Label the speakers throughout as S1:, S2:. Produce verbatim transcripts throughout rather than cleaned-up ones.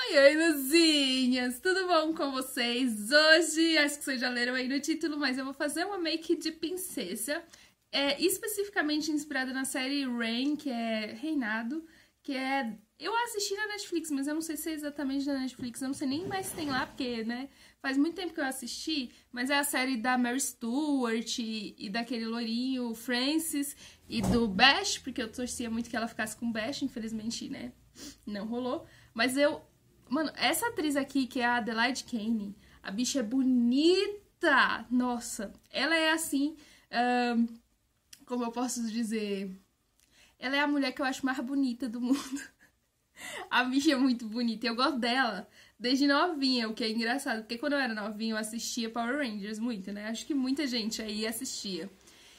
S1: Oi, oi, luzinhas! Tudo bom com vocês? Hoje, acho que vocês já leram aí no título, mas eu vou fazer uma make de princesa, é, especificamente inspirada na série Reign, que é Reinado, que é... Eu assisti na Netflix, mas eu não sei se é exatamente na Netflix, eu não sei nem mais se tem lá, porque, né, faz muito tempo que eu assisti, mas é a série da Mary Stuart e, e daquele loirinho Francis e do Bash, porque eu torcia muito que ela ficasse com o Bash, infelizmente, né, não rolou, mas eu... Mano, essa atriz aqui, que é a Adelaide Kane, a bicha é bonita! Nossa, ela é assim, um, como eu posso dizer... Ela é a mulher que eu acho mais bonita do mundo. A bicha é muito bonita. Eu gosto dela desde novinha, o que é engraçado. Porque quando eu era novinha, eu assistia Power Rangers muito, né? Acho que muita gente aí assistia.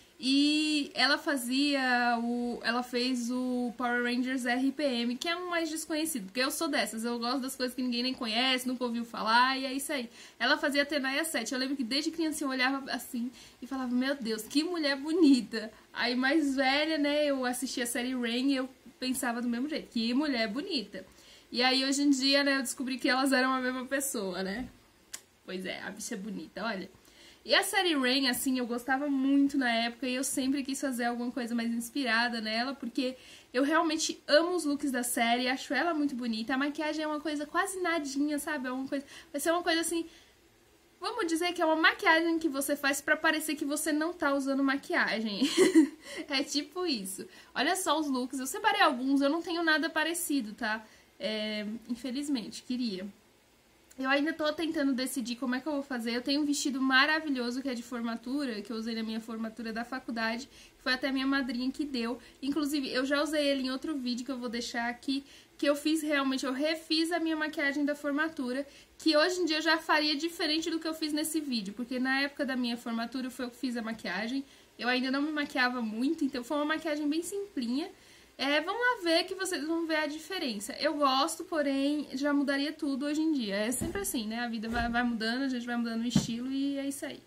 S1: E ela fazia o... Ela fez o Power Rangers R P M, que é um mais desconhecido. Porque eu sou dessas. Eu gosto das coisas que ninguém nem conhece, nunca ouviu falar, e é isso aí. Ela fazia Tenaia sete. Eu lembro que desde criança eu olhava assim e falava, meu Deus, que mulher bonita. Aí mais velha, né, eu assistia a série Reign e eu pensava do mesmo jeito, que mulher bonita. E aí hoje em dia, né, eu descobri que elas eram a mesma pessoa, né? Pois é, a bicha é bonita, olha. E a série Reign, assim, eu gostava muito na época e eu sempre quis fazer alguma coisa mais inspirada nela, porque eu realmente amo os looks da série, acho ela muito bonita. A maquiagem é uma coisa quase nadinha, sabe? É uma coisa, vai ser uma coisa assim... Vamos dizer que é uma maquiagem que você faz pra parecer que você não tá usando maquiagem. É tipo isso. Olha só os looks. Eu separei alguns, eu não tenho nada parecido, tá? É, infelizmente, queria. Eu ainda tô tentando decidir como é que eu vou fazer. Eu tenho um vestido maravilhoso que é de formatura, que eu usei na minha formatura da faculdade. Foi até minha madrinha que deu. Inclusive, eu já usei ele em outro vídeo que eu vou deixar aqui, que eu fiz realmente, eu refiz a minha maquiagem da formatura, que hoje em dia eu já faria diferente do que eu fiz nesse vídeo, porque na época da minha formatura foi eu que fiz a maquiagem. Eu ainda não me maquiava muito, então foi uma maquiagem bem simplinha. É, vamos lá ver que vocês vão ver a diferença. Eu gosto, porém, já mudaria tudo hoje em dia. É sempre assim, né? A vida vai, vai mudando, a gente vai mudando o estilo e é isso aí.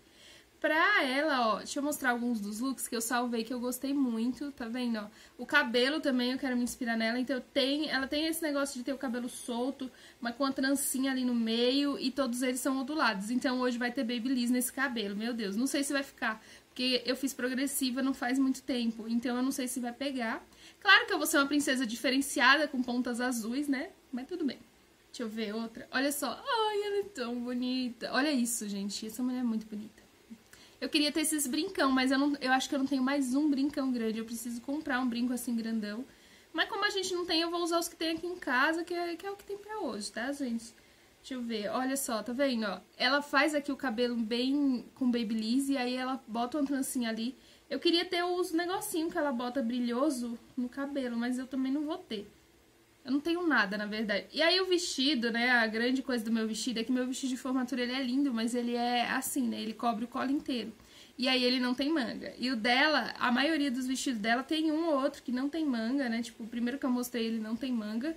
S1: Pra ela, ó, deixa eu mostrar alguns dos looks que eu salvei que eu gostei muito, tá vendo, ó? O cabelo também, eu quero me inspirar nela, então tem, ela tem esse negócio de ter o cabelo solto, mas com a trancinha ali no meio e todos eles são ondulados. Então hoje vai ter babyliss nesse cabelo, meu Deus, não sei se vai ficar, porque eu fiz progressiva não faz muito tempo, então eu não sei se vai pegar. Claro que eu vou ser uma princesa diferenciada com pontas azuis, né? Mas tudo bem. Deixa eu ver outra. Olha só. Ai, ela é tão bonita. Olha isso, gente. Essa mulher é muito bonita. Eu queria ter esses brincão, mas eu, não, eu acho que eu não tenho mais um brincão grande. Eu preciso comprar um brinco assim grandão. Mas como a gente não tem, eu vou usar os que tem aqui em casa, que é, que é o que tem pra hoje, tá, gente? Deixa eu ver. Olha só, tá vendo, ó? Ela faz aqui o cabelo bem com babyliss e aí ela bota uma trancinha ali. Eu queria ter os negocinhos que ela bota brilhoso no cabelo, mas eu também não vou ter. Eu não tenho nada, na verdade. E aí o vestido, né, a grande coisa do meu vestido é que meu vestido de formatura, ele é lindo, mas ele é assim, né, ele cobre o colo inteiro. E aí ele não tem manga. E o dela, a maioria dos vestidos dela tem um ou outro que não tem manga, né, tipo, o primeiro que eu mostrei ele não tem manga,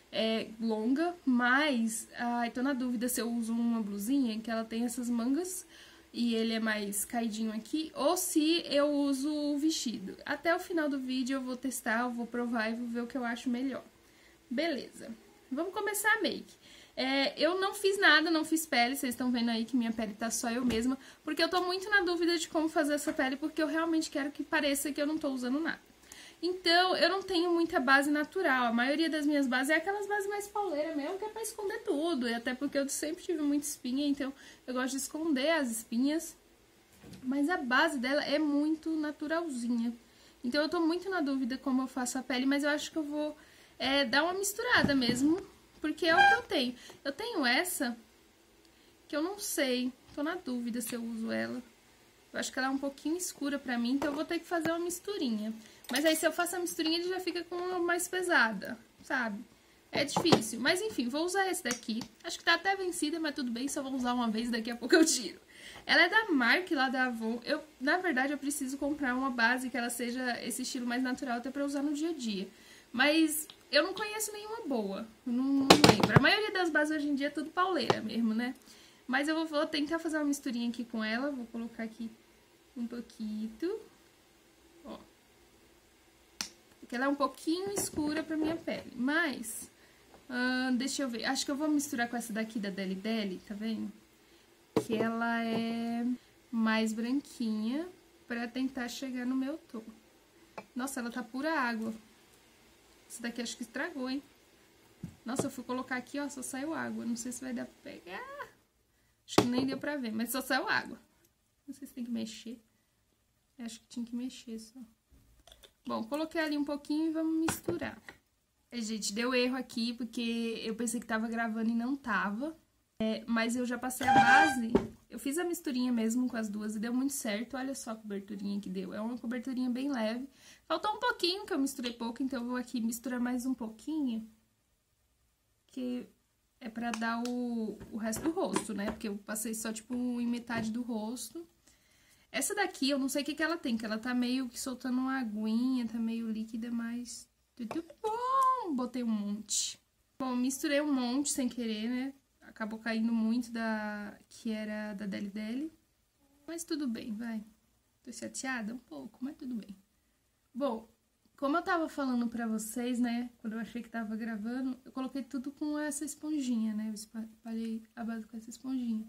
S1: é longa, mas, ai, tô na dúvida se eu uso uma blusinha que ela tem essas mangas e ele é mais caidinho aqui, ou se eu uso o vestido. Até o final do vídeo eu vou testar, eu vou provar e vou ver o que eu acho melhor. Beleza, vamos começar a make. É, eu não fiz nada, não fiz pele, vocês estão vendo aí que minha pele tá só eu mesma, porque eu tô muito na dúvida de como fazer essa pele, porque eu realmente quero que pareça que eu não tô usando nada. Então, eu não tenho muita base natural, a maioria das minhas bases é aquelas bases mais pauleiras mesmo, que é pra esconder tudo, e até porque eu sempre tive muita espinha, então eu gosto de esconder as espinhas, mas a base dela é muito naturalzinha. Então eu tô muito na dúvida como eu faço a pele, mas eu acho que eu vou é, dar uma misturada mesmo, porque é o que eu tenho. Eu tenho essa, que eu não sei, tô na dúvida se eu uso ela. Eu acho que ela é um pouquinho escura pra mim, então eu vou ter que fazer uma misturinha. Mas aí se eu faço a misturinha, ele já fica com uma mais pesada, sabe? É difícil. Mas enfim, vou usar esse daqui. Acho que tá até vencida, mas tudo bem, só vou usar uma vez, daqui a pouco eu tiro. Ela é da Marc, lá da Avon. Eu, na verdade, eu preciso comprar uma base que ela seja esse estilo mais natural, até pra usar no dia a dia. Mas eu não conheço nenhuma boa, não, não lembro. A maioria das bases hoje em dia é tudo pauleira mesmo, né? Mas eu vou, vou tentar fazer uma misturinha aqui com ela. Vou colocar aqui um pouquinho. Ó. Porque ela é um pouquinho escura pra minha pele. Mas Uh, deixa eu ver. Acho que eu vou misturar com essa daqui da Deli Deli, tá vendo? Que ela é mais branquinha pra tentar chegar no meu tom. Nossa, ela tá pura água. Essa daqui acho que estragou, hein? Nossa, eu fui colocar aqui, ó, só saiu água. Não sei se vai dar pra pegar. Acho que nem deu pra ver, mas só saiu água. Não sei se tem que mexer. Eu acho que tinha que mexer só. Bom, coloquei ali um pouquinho e vamos misturar. É, gente, deu erro aqui, porque eu pensei que tava gravando e não tava. É, mas eu já passei a base. Eu fiz a misturinha mesmo com as duas e deu muito certo. Olha só a coberturinha que deu. É uma coberturinha bem leve. Faltou um pouquinho, que eu misturei pouco, então eu vou aqui misturar mais um pouquinho. Que é pra dar o, o resto do rosto, né? Porque eu passei só, tipo, em metade do rosto. Essa daqui, eu não sei o que que ela tem, que ela tá meio que soltando uma aguinha, tá meio líquida, mas... Tudo bom! Botei um monte. Bom, misturei um monte sem querer, né? Acabou caindo muito da... que era da Deli Deli. Mas tudo bem, vai. Tô chateada um pouco, mas tudo bem. Bom, como eu tava falando pra vocês, né? Quando eu achei que tava gravando, eu coloquei tudo com essa esponjinha, né? Eu espalhei a base com essa esponjinha.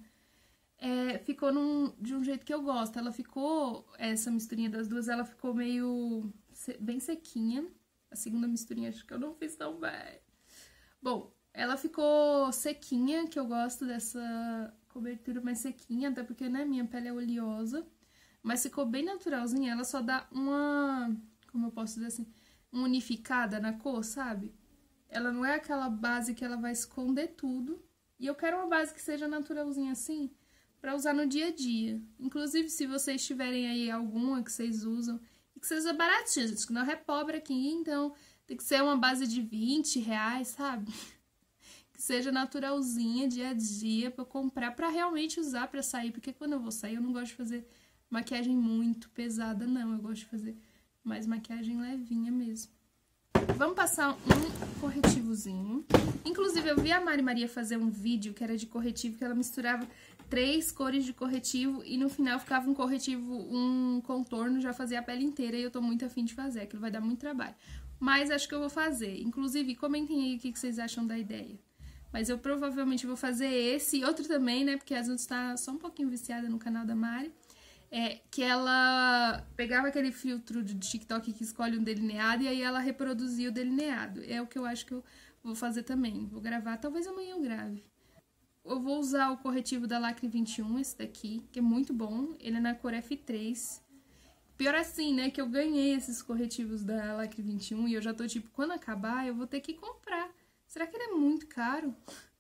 S1: É, ficou num, de um jeito que eu gosto. Ela ficou, essa misturinha das duas, ela ficou meio bem sequinha. A segunda misturinha acho que eu não fiz tão bem. Bom, ela ficou sequinha, que eu gosto dessa cobertura mais sequinha, até porque, né, minha pele é oleosa. Mas ficou bem naturalzinha, ela só dá uma, como eu posso dizer assim, uma unificada na cor, sabe? Ela não é aquela base que ela vai esconder tudo. E eu quero uma base que seja naturalzinha assim, pra usar no dia a dia. Inclusive, se vocês tiverem aí alguma que vocês usam, e que seja baratinha, gente, que não é pobre aqui, então tem que ser uma base de vinte reais, sabe? Que seja naturalzinha, dia a dia, pra eu comprar, pra realmente usar pra sair, porque quando eu vou sair eu não gosto de fazer maquiagem muito pesada, não. Eu gosto de fazer mais maquiagem levinha mesmo. Vamos passar um corretivozinho. Inclusive, eu vi a Mari Maria fazer um vídeo que era de corretivo, que ela misturava três cores de corretivo e no final ficava um corretivo, um contorno, já fazia a pele inteira e eu tô muito afim de fazer, aquilo vai dar muito trabalho. Mas acho que eu vou fazer. Inclusive, comentem aí o que vocês acham da ideia. Mas eu provavelmente vou fazer esse e outro também, né, porque a Azul tá só um pouquinho viciada no canal da Mari. É, que ela pegava aquele filtro de TikTok que escolhe um delineado e aí ela reproduzia o delineado. É o que eu acho que eu vou fazer também. Vou gravar, talvez amanhã eu grave. Eu vou usar o corretivo da Lacre vinte e um, esse daqui, que é muito bom. Ele é na cor F três. Pior assim, né, que eu ganhei esses corretivos da Lacre vinte e um e eu já tô tipo, quando acabar eu vou ter que comprar. Será que ele é muito caro?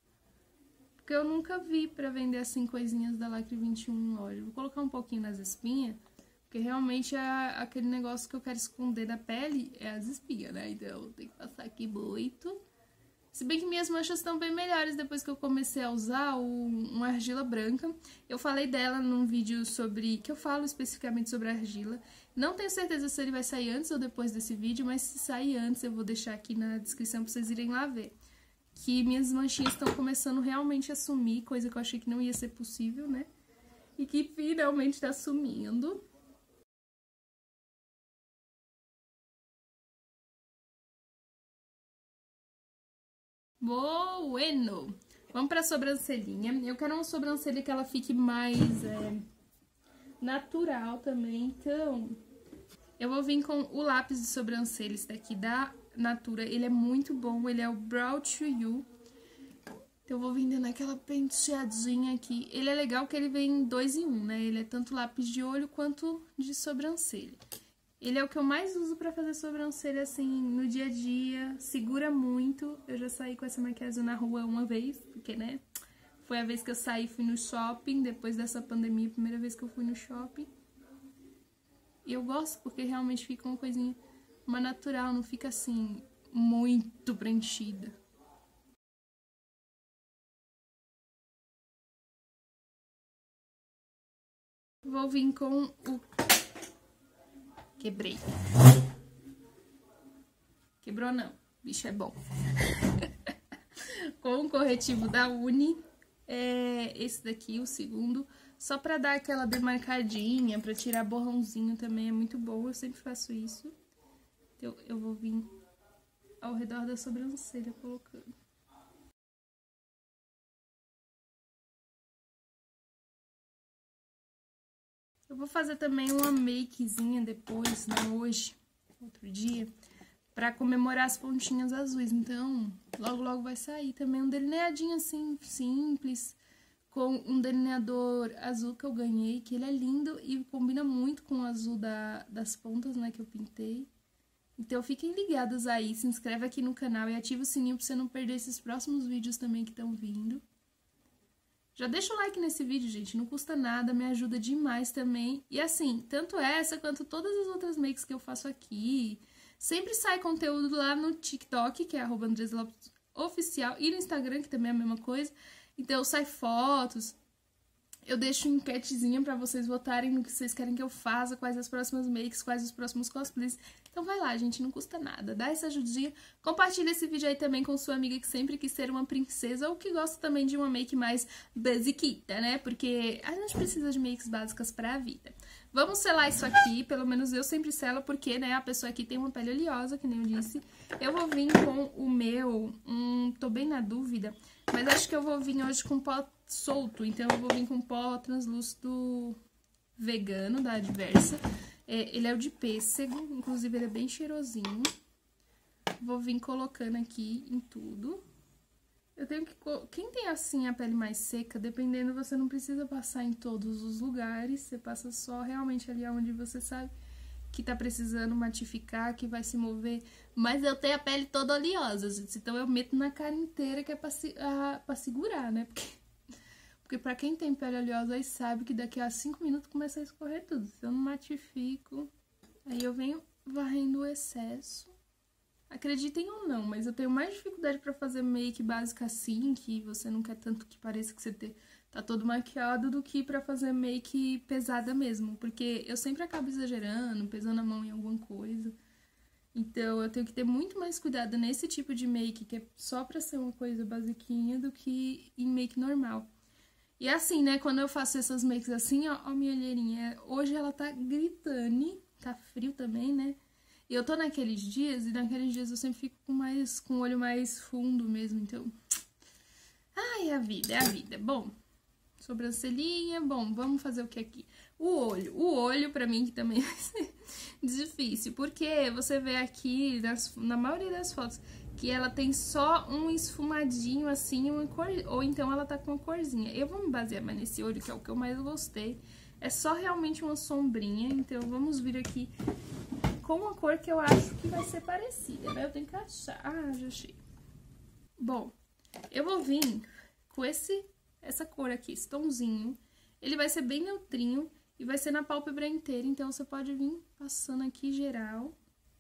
S1: Porque eu nunca vi pra vender assim coisinhas da Lacre vinte e um em loja. Vou colocar um pouquinho nas espinhas, porque realmente é aquele negócio que eu quero esconder da pele, é as espinhas, né? Então tem que passar aqui muito. Se bem que minhas manchas estão bem melhores depois que eu comecei a usar o, uma argila branca. Eu falei dela num vídeo sobre, que eu falo especificamente sobre a argila. Não tenho certeza se ele vai sair antes ou depois desse vídeo, mas se sair antes eu vou deixar aqui na descrição pra vocês irem lá ver. Que minhas manchinhas estão começando realmente a sumir, coisa que eu achei que não ia ser possível, né? E que finalmente tá sumindo. Bueno! Vamos pra sobrancelhinha. Eu quero uma sobrancelha que ela fique mais é, natural também, então... Eu vou vir com o lápis de sobrancelha, esse daqui da Natura. Ele é muito bom, ele é o Brow to You. Então, eu vou vir dando aquela penteadinha aqui. Ele é legal que ele vem dois em um, né? Ele é tanto lápis de olho quanto de sobrancelha. Ele é o que eu mais uso pra fazer sobrancelha, assim, no dia a dia. Segura muito. Eu já saí com essa maquiagem na rua uma vez, porque, né? Foi a vez que eu saí e fui no shopping, depois dessa pandemia, a primeira vez que eu fui no shopping. E eu gosto porque realmente fica uma coisinha, uma natural, não fica, assim, muito preenchida. Vou vir com o... Quebrei. Quebrou não, bicho é bom. Com o corretivo da Uni, é esse daqui, o segundo, só pra dar aquela demarcadinha, pra tirar borrãozinho também, é muito bom, eu sempre faço isso. Então, eu vou vir ao redor da sobrancelha colocando. Eu vou fazer também uma makezinha depois, né, hoje, outro dia, pra comemorar as pontinhas azuis. Então, logo, logo vai sair também um delineadinho assim, simples, com um delineador azul que eu ganhei, que ele é lindo e combina muito com o azul da, das pontas, né, que eu pintei. Então, fiquem ligados aí, se inscreve aqui no canal e ativa o sininho pra você não perder esses próximos vídeos também que estão vindo. Já deixa o like nesse vídeo, gente, não custa nada, me ajuda demais também. E assim, tanto essa quanto todas as outras makes que eu faço aqui, sempre sai conteúdo lá no TikTok, que é arroba Andresa Lopes Oficial, e no Instagram, que também é a mesma coisa. Então, sai fotos, eu deixo enquetezinha pra vocês votarem no que vocês querem que eu faça, quais as próximas makes, quais os próximos cosplays. Então vai lá, gente, não custa nada, dá essa ajudinha. Compartilha esse vídeo aí também com sua amiga que sempre quis ser uma princesa ou que gosta também de uma make mais basiquita, né? Porque a gente precisa de makes básicas pra vida. Vamos selar isso aqui, pelo menos eu sempre selo porque, né, a pessoa aqui tem uma pele oleosa, que nem eu disse. Eu vou vir com o meu, hum, tô bem na dúvida, mas acho que eu vou vir hoje com pó solto, então eu vou vir com pó translúcido vegano da Adversa. É, ele é o de pêssego, inclusive ele é bem cheirosinho. Vou vir colocando aqui em tudo. Eu tenho que... Quem tem assim a pele mais seca, dependendo, você não precisa passar em todos os lugares. Você passa só realmente ali onde você sabe que tá precisando matificar, que vai se mover. Mas eu tenho a pele toda oleosa, gente. Então eu meto na cara inteira que é pra, se... ah, pra segurar, né? Porque... Porque pra quem tem pele oleosa aí sabe que daqui a cinco minutos começa a escorrer tudo. Se eu não matifico, aí eu venho varrendo o excesso. Acreditem ou não, mas eu tenho mais dificuldade pra fazer make básica assim, que você não quer tanto que pareça que você tá todo maquiado, do que pra fazer make pesada mesmo. Porque eu sempre acabo exagerando, pesando a mão em alguma coisa. Então eu tenho que ter muito mais cuidado nesse tipo de make, que é só pra ser uma coisa basiquinha, do que em make normal. E assim, né, quando eu faço essas makes assim, ó, ó minha olheirinha, hoje ela tá gritando, tá frio também, né? E eu tô naqueles dias, e naqueles dias eu sempre fico com mais, com o olho mais fundo mesmo, então... Ai, é a vida, é a vida. Bom, sobrancelhinha, bom, vamos fazer o que aqui? O olho. O olho, pra mim, que também vai ser difícil, porque você vê aqui, nas, na maioria das fotos, que ela tem só um esfumadinho, assim, uma cor, ou então ela tá com uma corzinha. Eu vou me basear mais nesse olho, que é o que eu mais gostei. É só realmente uma sombrinha, então vamos vir aqui com uma cor que eu acho que vai ser parecida, né? Eu tenho que achar. Ah, já achei. Bom, eu vou vir com esse, essa cor aqui, esse tomzinho. Ele vai ser bem neutrinho e vai ser na pálpebra inteira, então você pode vir passando aqui geral.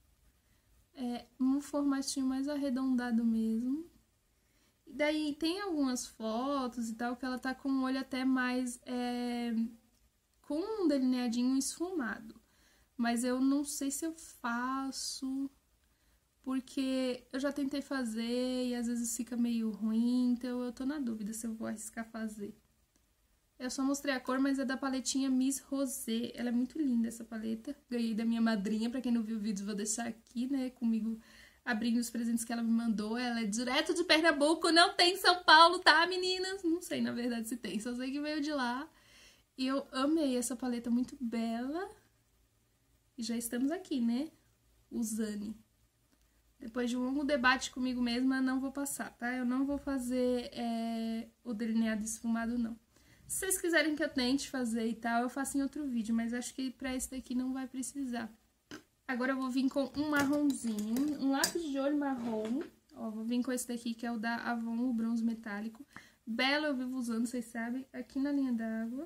S1: É um formatinho mais arredondado mesmo. E daí tem algumas fotos e tal que ela tá com o olho até mais... É, com um delineadinho esfumado. Mas eu não sei se eu faço... Porque eu já tentei fazer e às vezes fica meio ruim, então eu tô na dúvida se eu vou arriscar fazer. Eu só mostrei a cor, mas é da paletinha Miss Rosé. Ela é muito linda, essa paleta. Ganhei da minha madrinha, pra quem não viu o vídeo, vou deixar aqui, né, comigo abrindo os presentes que ela me mandou. Ela é direto de Pernambuco, não tem em São Paulo, tá, meninas? Não sei, na verdade, se tem, só sei que veio de lá. E eu amei essa paleta, muito bela. E já estamos aqui, né, usando. Depois de um longo debate comigo mesma, não vou passar, tá? Eu não vou fazer é, o delineado esfumado, não. Se vocês quiserem que eu tente fazer e tal, eu faço em outro vídeo, mas acho que pra esse daqui não vai precisar. Agora eu vou vir com um marronzinho, um lápis de olho marrom. Ó, vou vir com esse daqui, que é o da Avon, o bronze metálico. Belo eu vivo usando, vocês sabem, aqui na linha d'água.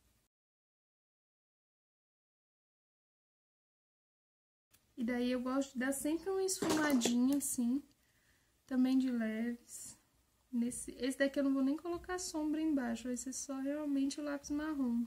S1: E daí eu gosto de dar sempre uma esfumadinha assim, também de leves. Nesse, esse daqui eu não vou nem colocar sombra embaixo, vai ser só realmente o lápis marrom.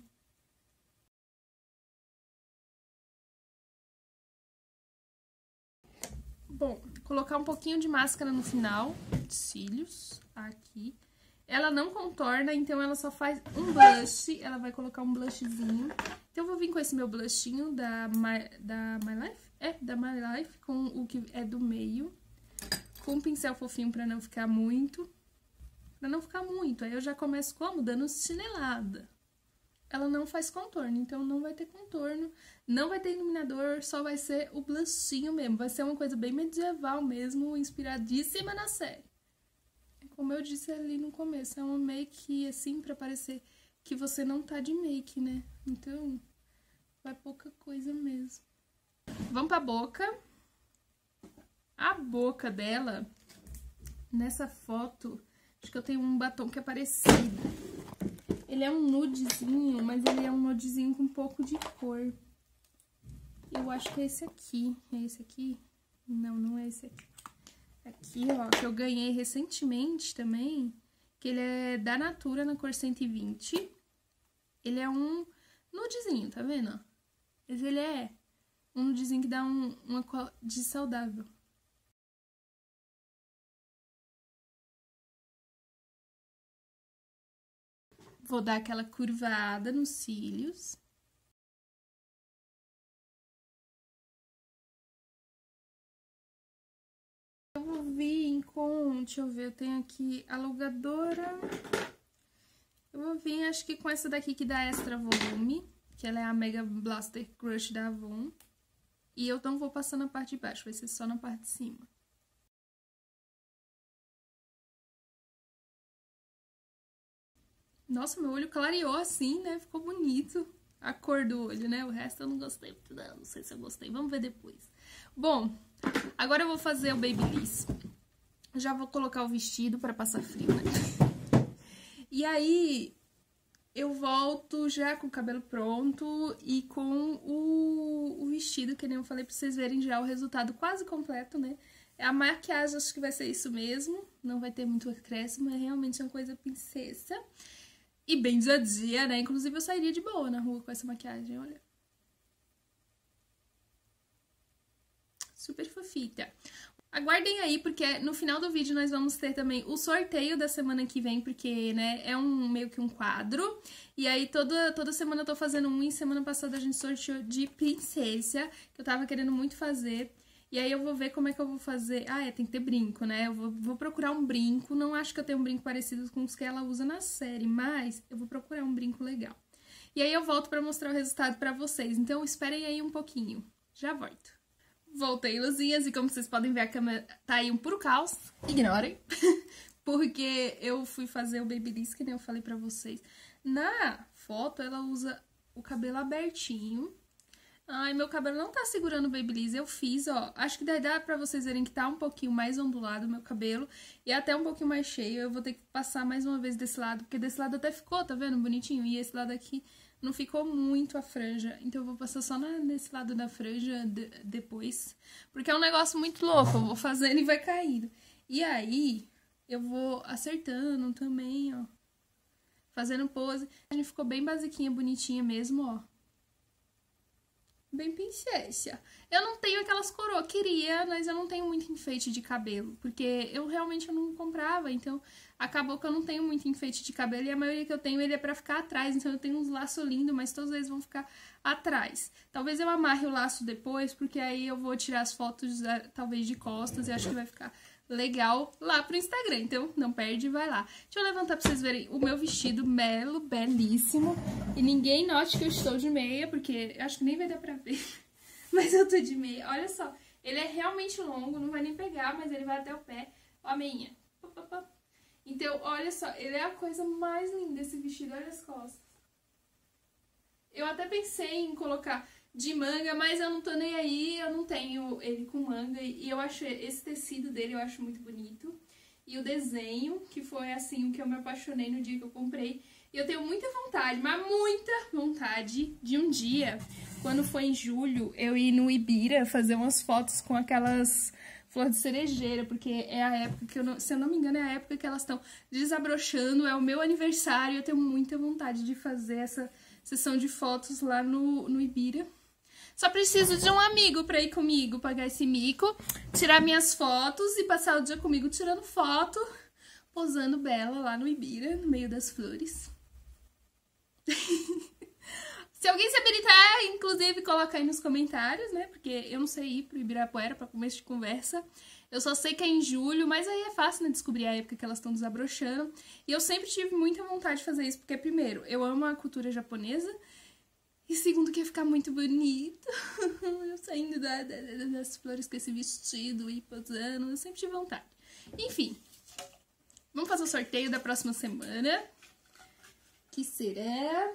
S1: Bom, colocar um pouquinho de máscara no final, de cílios, aqui. Ela não contorna, então ela só faz um blush, ela vai colocar um blushzinho. Então eu vou vir com esse meu blushinho da My, da My Life, é, da My Life, com o que é do meio. Com um pincel fofinho pra não ficar muito... Pra não ficar muito, aí eu já começo como? Dando chinelada. ela não faz contorno, então não vai ter contorno, não vai ter iluminador, só vai ser o blushinho mesmo. Vai ser uma coisa bem medieval mesmo, inspiradíssima na série. Como eu disse ali no começo, é uma make assim pra parecer que você não tá de make, né? Então, vai pouca coisa mesmo. Vamos pra boca. A boca dela, nessa foto, acho que eu tenho um batom que é parecido. Ele é um nudezinho, mas ele é um nudezinho com um pouco de cor. Eu acho que é esse aqui. É esse aqui? Não, não é esse aqui. Aqui, ó, que eu ganhei recentemente também, que ele é da Natura, na cor cento e vinte. Ele é um nudezinho, tá vendo? Mas ele é um nudezinho que dá um, uma cor de saudável. Vou dar aquela curvada nos cílios. Eu vou vir com, deixa eu ver, eu tenho aqui alugadora. Eu vou vir, acho que com essa daqui que dá extra volume, que ela é a Mega Blaster Crush da Avon. E eu não vou passar na parte de baixo, vai ser só na parte de cima. Nossa, meu olho clareou assim, né? Ficou bonito a cor do olho, né? O resto eu não gostei muito, não. Não sei se eu gostei. Vamos ver depois. Bom, agora eu vou fazer o Babyliss. Já vou colocar o vestido pra passar frio, né? E aí, eu volto já com o cabelo pronto e com o, o vestido, que nem eu falei pra vocês verem já o resultado quase completo, né? A maquiagem acho que vai ser isso mesmo. Não vai ter muito acréscimo, é realmente uma coisa princesa. E bem dia a dia, né? Inclusive, eu sairia de boa na rua com essa maquiagem, olha. Super fofita. Aguardem aí, porque no final do vídeo nós vamos ter também o sorteio da semana que vem, porque, né, é um meio que um quadro. E aí, toda, toda semana eu tô fazendo um, e semana passada a gente sorteou de princesa, que eu tava querendo muito fazer. E aí eu vou ver como é que eu vou fazer. Ah, é, tem que ter brinco, né? Eu vou, vou procurar um brinco. Não acho que eu tenho um brinco parecido com os que ela usa na série, mas eu vou procurar um brinco legal. E aí eu volto pra mostrar o resultado pra vocês. Então esperem aí um pouquinho. Já volto. Voltei, luzinhas, e como vocês podem ver, a câmera tá aí um puro caos. Ignorem. Porque eu fui fazer o Babyliss, que nem eu falei pra vocês. Na foto, ela usa o cabelo abertinho. Ai, meu cabelo não tá segurando o Babyliss, eu fiz, ó. Acho que daí dá pra vocês verem que tá um pouquinho mais ondulado o meu cabelo. E até um pouquinho mais cheio. Eu vou ter que passar mais uma vez desse lado, porque desse lado até ficou, tá vendo? Bonitinho. E esse lado aqui não ficou muito a franja. Então eu vou passar só na, nesse lado da franja de, depois. Porque é um negócio muito louco, eu vou fazendo e vai caindo. E aí, eu vou acertando também, ó. Fazendo pose. A gente ficou bem basiquinha, bonitinha mesmo, ó. Bem princesa. Eu não tenho aquelas coroas, queria, mas eu não tenho muito enfeite de cabelo, porque eu realmente eu não comprava, então acabou que eu não tenho muito enfeite de cabelo, e a maioria que eu tenho ele é pra ficar atrás, então eu tenho uns laços lindos, mas todos eles vão ficar atrás. Talvez eu amarre o laço depois, porque aí eu vou tirar as fotos, talvez de costas, e acho que vai ficar legal lá pro Instagram, então não perde, vai lá. Deixa eu levantar pra vocês verem o meu vestido belo, belíssimo, e ninguém note que eu estou de meia, porque acho que nem vai dar pra ver, mas eu tô de meia. Olha só, ele é realmente longo, não vai nem pegar, mas ele vai até o pé. Ó a meinha. Então, olha só, ele é a coisa mais linda, esse vestido, olha as costas. Eu até pensei em colocar de manga, mas eu não tô nem aí, eu não tenho ele com manga, e eu acho esse tecido dele, eu acho muito bonito. E o desenho, que foi assim, o que eu me apaixonei no dia que eu comprei. E eu tenho muita vontade, mas muita vontade de um dia, quando foi em julho, eu ir no Ibira fazer umas fotos com aquelas flores de cerejeira, porque é a época que, eu não, se eu não me engano, é a época que elas estão desabrochando, é o meu aniversário, eu tenho muita vontade de fazer essa sessão de fotos lá no, no Ibira. Só preciso de um amigo pra ir comigo, pagar esse mico, tirar minhas fotos e passar o dia comigo tirando foto, posando bela lá no Ibira, no meio das flores. Se alguém se habilitar, inclusive, coloca aí nos comentários, né? Porque eu não sei ir pro Ibirapuera pra começo de conversa. Eu só sei que é em julho, mas aí é fácil, né, descobrir a época que elas estão desabrochando. E eu sempre tive muita vontade de fazer isso, porque, primeiro, eu amo a cultura japonesa. E segundo, que ia ficar muito bonito. Eu saindo da, da, das flores com esse vestido e posando. Eu sempre tive vontade. Enfim, vamos fazer o sorteio da próxima semana. Que será...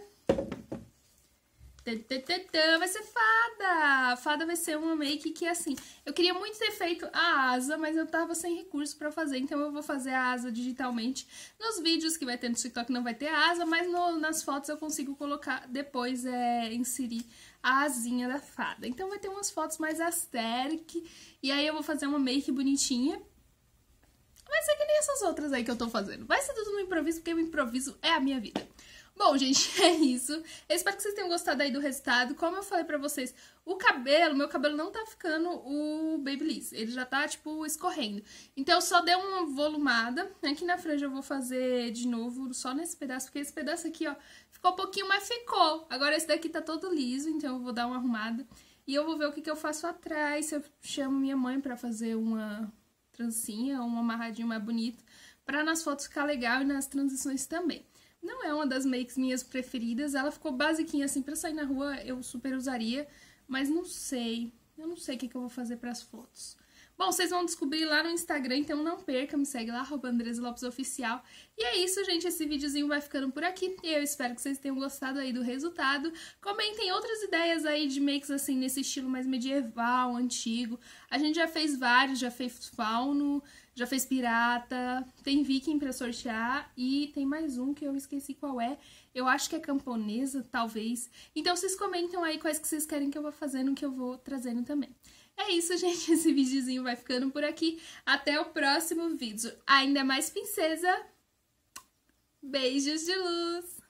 S1: Vai ser fada! Fada vai ser uma make que, assim, eu queria muito ter feito a asa, mas eu tava sem recurso pra fazer, então eu vou fazer a asa digitalmente. Nos vídeos que vai ter no TikTok não vai ter a asa, mas no, nas fotos eu consigo colocar, depois é, inserir a asinha da fada. Então vai ter umas fotos mais aesthetic, e aí eu vou fazer uma make bonitinha. Vai ser que nem essas outras aí que eu tô fazendo. Vai ser tudo no improviso, porque o improviso é a minha vida. Bom, gente, é isso. Eu espero que vocês tenham gostado aí do resultado. Como eu falei pra vocês, o cabelo, meu cabelo não tá ficando o Babyliss. Ele já tá, tipo, escorrendo. Então, eu só dei uma volumada. Aqui na franja eu vou fazer de novo, só nesse pedaço, porque esse pedaço aqui, ó, ficou um pouquinho, mas ficou. Agora esse daqui tá todo liso, então eu vou dar uma arrumada. E eu vou ver o que que eu faço atrás, se eu chamo minha mãe pra fazer uma trancinha, um amarradinho mais bonito, pra nas fotos ficar legal e nas transições também. Não é uma das makes minhas preferidas, ela ficou basiquinha assim, pra sair na rua eu super usaria, mas não sei, eu não sei o que, que eu vou fazer pras fotos. Bom, vocês vão descobrir lá no Instagram, então não perca, me segue lá, arroba Andresa Lopes Oficial. E é isso, gente, esse videozinho vai ficando por aqui, e eu espero que vocês tenham gostado aí do resultado. Comentem outras ideias aí de makes assim, nesse estilo mais medieval, antigo. A gente já fez vários, já fez fauno, já fez pirata, tem viking pra sortear e tem mais um que eu esqueci qual é. Eu acho que é camponesa, talvez. Então vocês comentam aí quais que vocês querem que eu vá fazendo, que eu vou trazendo também. É isso, gente, esse videozinho vai ficando por aqui. Até o próximo vídeo. Ainda mais princesa. Beijos de luz!